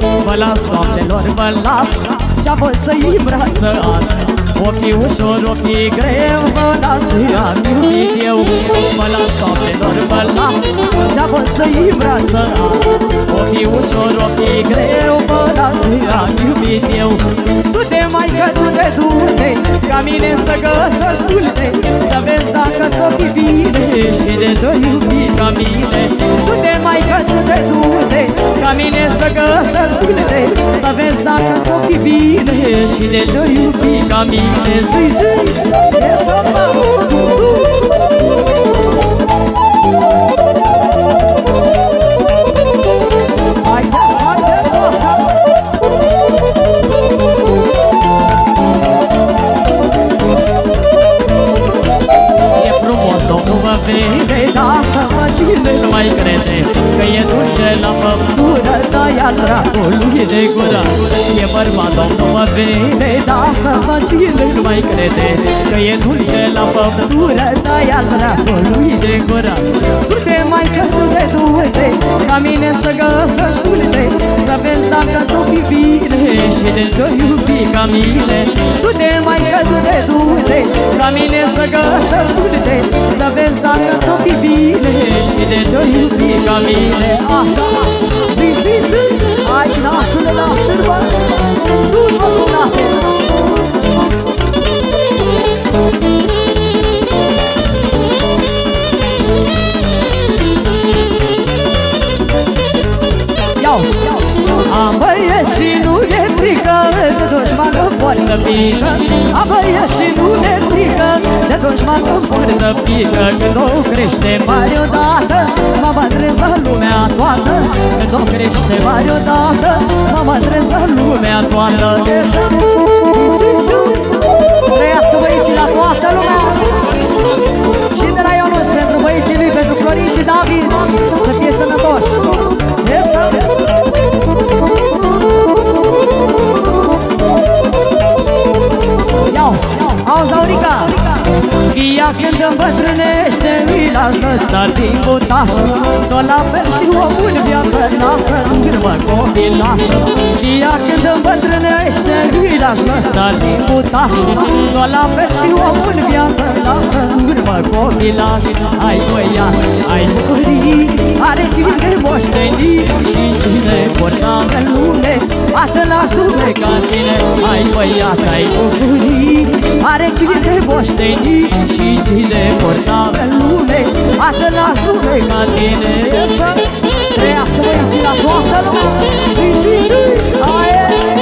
Vă las, doamnelor, vă las, ce-a fost să-i brață azi. O fi ușor, o fi greu, vă las ce am iubit eu. Vă las, doamnelor, vă las, ce-a fost să-i brață azi. O fi ușor, o fi greu, vă las ce am iubit eu. Du-te, maică, du-te, du-te, ca mine să găsești multe, să vezi dacă ți-o fi bine și de doi iubi ca mine. Du-te, maică, du-te, du-te, ca mine să găsești multe, să vezi dacă ți-o fi bine și de doi iubi ca mine. Zi, zi, e să-mă, sus, sus. Vede, da, să mă cine nu mai crede că e dulce la făptură, da, ia dracului de gură. E bărbat, nu mă vede, da, să mă cine nu mai crede că e dulce la făptură, da, ia dracului de gură. Du-te, maică, du-te, du-te, ca mine să găsești multe, să vezi dacă ți-o fi bine și de doi iubi ca mine. Du-te, maică, du-te, du-te, ca mine să găsești multe, să vezi dacă ți-o fi bine și de doi iubi ca mine. Așa, zi, zi, zi, hai, nașule, nașule, bă, sus, bă, cunate. Am băieți și nu ne frică, de dușmană poartă pică. Am băieți și nu ne frică, de dușmană poartă pică. Când o crește mare odată, mă mădrez la lumea toată. Când o crește mare odată, mă mădrez la lumea toată. Trăiască băieții la toată lumea. Și de la Ionuț pentru băieții lui, pentru Florin și David, să fie sănătoși. Auzi, Aurica, ea când îmbătrânește, îi las lăsat din butaș. Tot la fel și omul în viață lasă în grâmă copilașă. Ea când îmbătrânește, îi las lăsat din butaș. Tot la fel și omul în viață lasă în grâmă copilaș. Ai băiat, ai bucurii, are cine moșteni și cine porta în lume același nume ca tine. Ai băiat, ai bucurii, are cine moșteni și cine porta în lume același nume ca tine. Trăiască băieții la toată lumea. Zi, zi, zi, aie!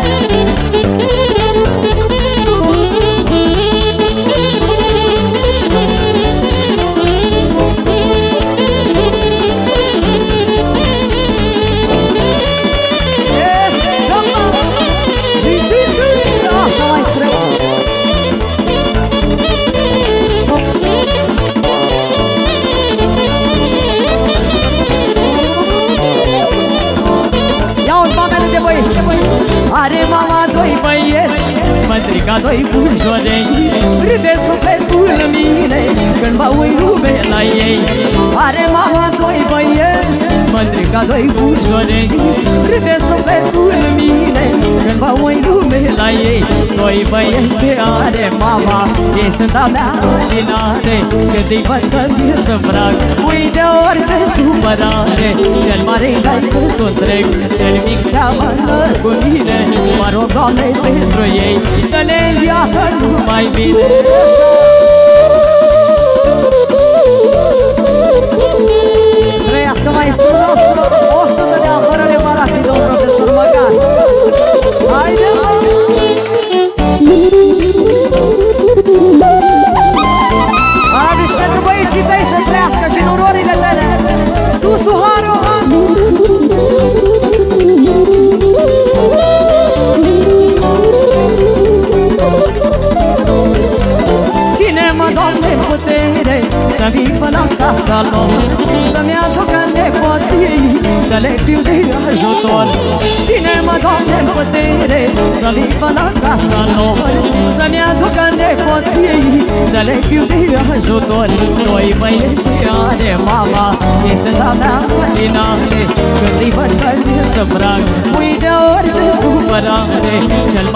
Are mama doi băieți, mătrica doi bujoreni, râde sufletul în mine când mă uit lume la ei. Are mama doi băieți, mătrica doi bujoreni, râde sufletul în mine când mă uit lume la ei. Doi băieți ce are mama, ei sunt a mea ordinare, când-i văd că-mi să frag, ui de orice supărare. Cel mare-i dai că s-o trec, cel mic seamănă cu mine. Mă rog, Doamne, pentru ei, dă-le în viață numai bine. Trăiască maestrul nostru, 100 de ani fără reparații, domn profesor Măgar. Haide, mă! Aduși pentru băieții tăi să trăiască și nurorile tale. Sus, Uharu! Ține-mă, Doamne, putere, să vin până în casa lor, să-mi aducă nepoții, să le fiu de ajutor. Ține-mă, Doamne, putere, să vin până în casa lor, să-mi aducă nepoții, să le fiu de ajutor. Doi băieți și are mama, ei sunt a mea ordinare, când-i văd că-mi să frag, ui de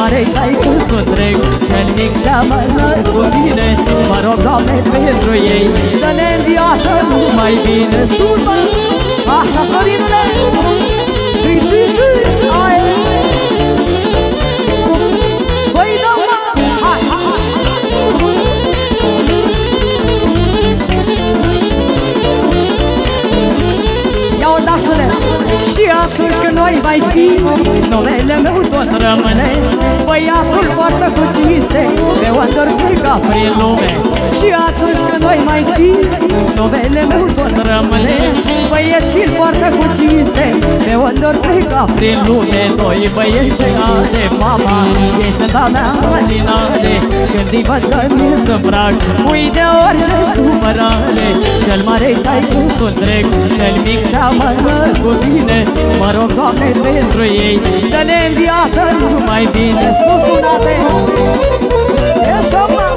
mare taică s-o trec, cel mic seamănă cu mine. Mă rog, Doamne, pentru ei, dă-ne în viață numai bine. Sus-mă! Așa, Sorinule! Zi, zi, zi! Hai! Băi, da-mă! Hai, hai, hai! Ia-o, dașule! Și atunci când noi mai fi, numele meu tot rămâne. Băiatul poartă cu cinste, pe ori pleca prin lume. Și atunci când noi mai fi, numele meu tot rămâne. Băieții-l poartă cu cinste, pe ori pleca prin lume. Doi băieți și ale mama, ei sunt a mea matinale. Când îi văd că mi se îmbrac, ui de orice supărare. Cel mare taică s-o trec, cel mic seamănă cu mine. Mă rog, Doamne, pentru ei, dă-ne în viață numai bine. Sus cu nate! Ieși-o, mă!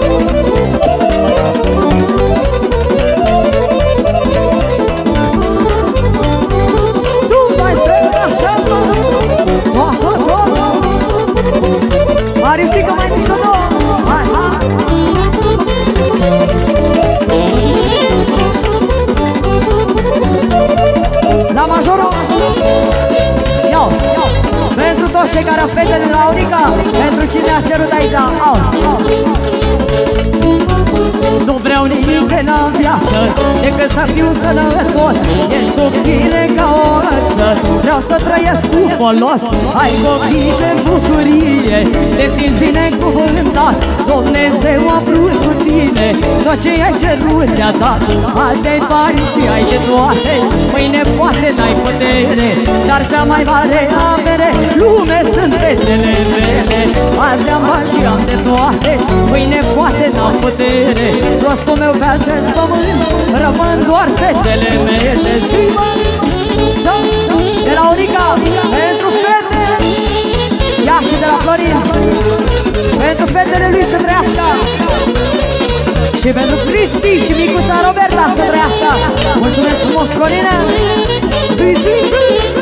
Sus, mai strâng, așa, mă! Marisică, mai mișcă, mă! Hai, hai! La majorul! Ia-o-ți! Pentru toți cei care au fete de la Aurica, pentru cine a cerut aici, auzi! Nu vreau nimic de la viață, decât să fiu sănătos. E subțire ca o ăță, vreau să trăiesc cu folos. Ai copii, ce bucurie, te simți binecuvântat. Dumnezeu a vrut cu tine, tot ce ai cerut ți-a dat. Azi ai bani și ai de toate, mâine poate n-ai putere, dar cea mai mare avere, lume sunt fetele mele. Azi am bani și am de toate, mâine poate n-am putere, rostul meu pe acest pământ rămân doar fetele mele. De la Aurica, pentru fete, ia și de la Florin, pentru fetele lui să trăiască. Și pentru Cristi și micuța Roberta să trăiască. Mulțumesc frumos, Corina! Zi, zi, zi!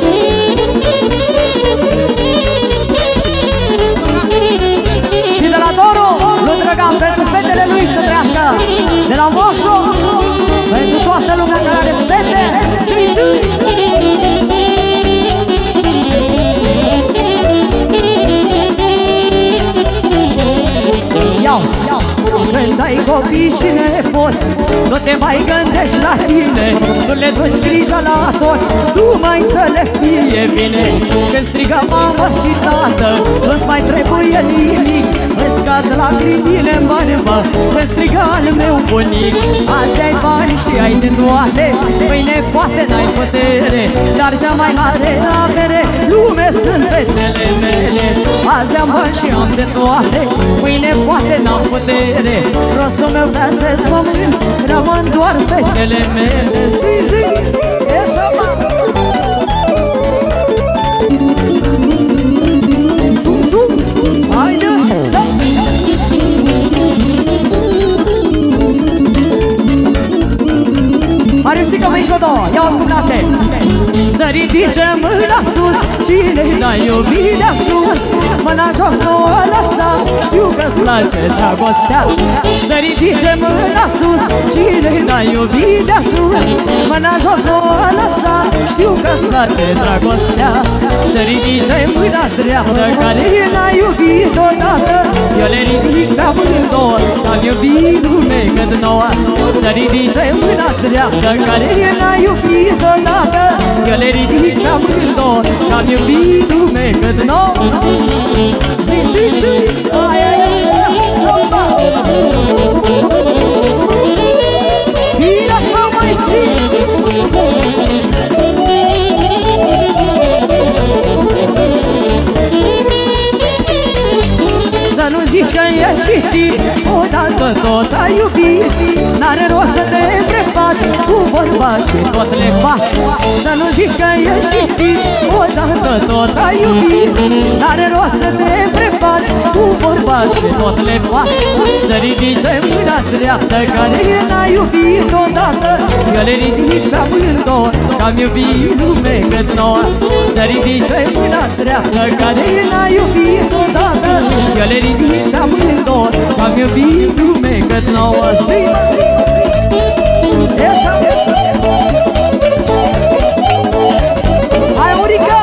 Și de la Doru, lui Drăgan, pentru fetele lui să trăiască. De la Moșu, pentru toată lumea care are fete. Zi, zi! Ia-uzi! Când ai copii și nepoți, nu te mai gândești la tine, nu le duci grija la toți, numai să le fie bine. Când strigă mama și tată, nu-ți mai trebuie nimic, îți scad lacrimile în bărbă, când strigă al meu bunic. Azi ai bani și ai de toate, mâine poate n-ai putere, dar cea mai mare avere, lume sunt fetele mele. Azi am bani și am de toate, mâine poate n-am putere, rostul meu pe acest pământ rămân doar fetele mele. Zi, zi, ieși-o, mă! Zum, zum, haide! Marisică, mișcă două, ia-o scumnate! Să ridice mâna sus, cine n-a iubit de-a sus, mâna jos nu o lăsa, știu că-ți place dragostea. Să ridice mâna sus, cine n-a iubit de-a sus, mâna jos nu o lăsa, știu că-ți place dragostea. Să ridice mâna dreaptă, care n-a iubit odată, eu le ridic pe amândouă, am iubit lume cât nouă. Să ridice mâna dreaptă, care n-a iubit odată, eu le ridic pe amândouă, am iubit lume cât nouă. Zi, zi, zi, aia, șopa! Fii așa mai zi! Să nu zici că ești cistit, odată tot ai iubit, n-are rost să te prefaci, cu vorba și tot le faci. Să nu zici că ești cistit, odată tot ai iubit, n-are rost să te prefaci, cu vorba și tot le faci. Să ridice mâna dreaptă, care n-a iubit odată, eu le ridic pe amândouă, că-am iubit lume cât nouă. Să ridice mâna dreaptă, care n-a iubit odată, ele ridică amândouă, am iubit lume cât nouă. Hai, Urica!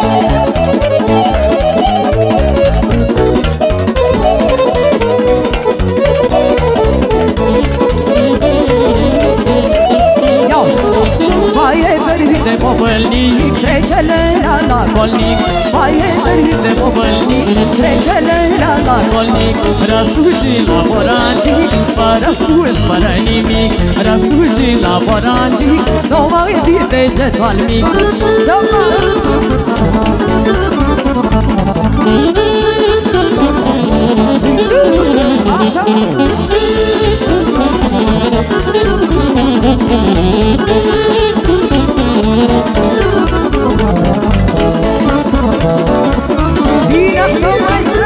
De popălnic, trecele la colnic. Mai e tărit de popălnic, trecele la colnic. Răsugi la borangic, fără pus, fără nimic. Răsugi la borangic, nu mai fi degetul al mic. Așa! Bine așa, maestra!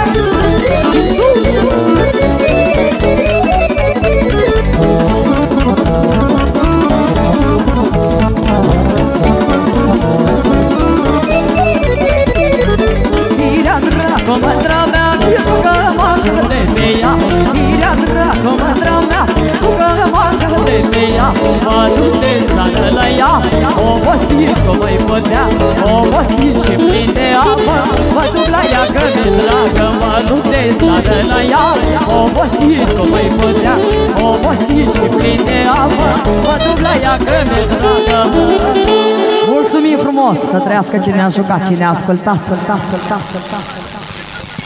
Irea dracu, mătra mea, tu că m-așa de pe ea. Irea dracu, mătra mea, tu că m-așa de pe ea. Mă duc de sană la ea, obosit că mă-i putea, obosit și plin de apă. Mă duc la ea că mi-e dragă, mă duc de sană la ea, obosit că mă-i putea, obosit și plin de apă. Mă duc la ea că mi-e dragă. Mulțumim frumos, să trăiască cine a jucat, cine a ascultat.